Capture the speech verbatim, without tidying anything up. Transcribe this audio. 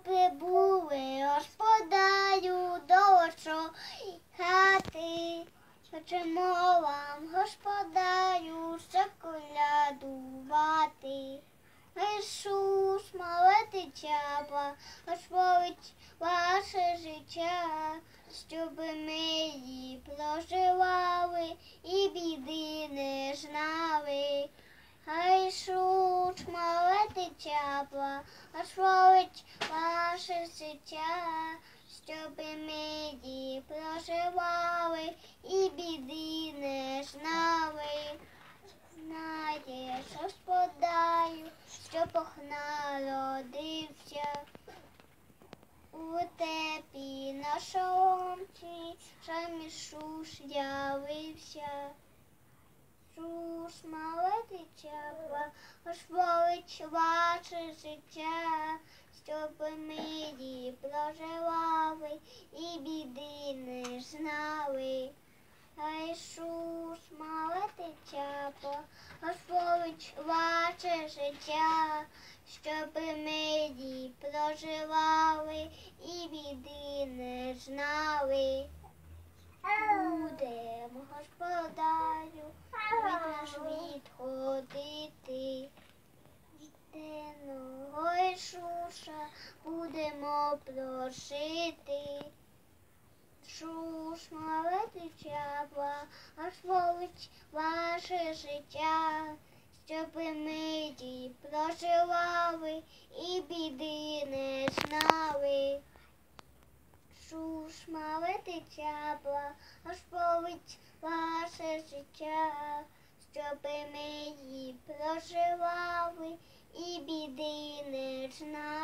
прибули господарю до вашої хати. Хочемо вам, господарю, заколядувати. Ісус, мале дитя, Господь ваше життя, щоб ми її проживали і біди не знали. Ісус, мале дитя, Господь ваше життя, щоб ми її проживали і біди не знали. Знаєш, господарю, що Бог народився у тепі на шоломці, сам Ісус явився. Ісус, мале дитя, Господь ваше життя, щоб ми її проживали і біди не знали. Ісус, мале дитя, Господь ваше життя, щоб ми її проживали і біди не знали. Будемо, господарю, від наш відходити. Єдиного Ісуса будемо просити. Ісус, мале дитя, Господь ваше життя, щоб ми її проживали і біди не знали. Ісус, мале дитя, Господь ваше життя, щоб ми її проживали і біди не знали.